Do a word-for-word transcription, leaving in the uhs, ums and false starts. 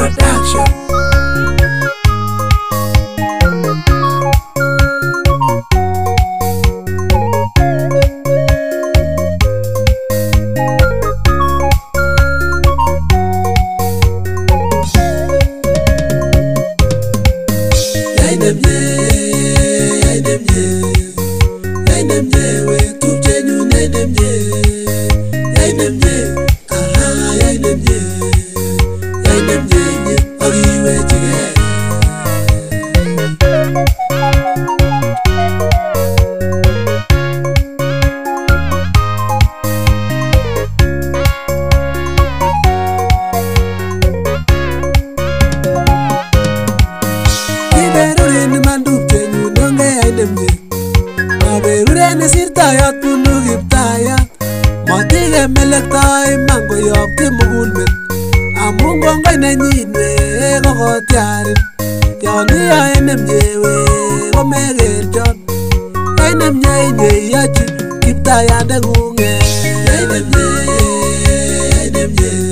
Production. Aberureni sirtayat bunu kiptayat matige melektoi mangoyob kimugulmet amun kongoi nenyin we kokotiarin yon iyoe nemyewe komekerchon yai nemye inyeyochi kiptayandeng'ung yai nemye yai nemye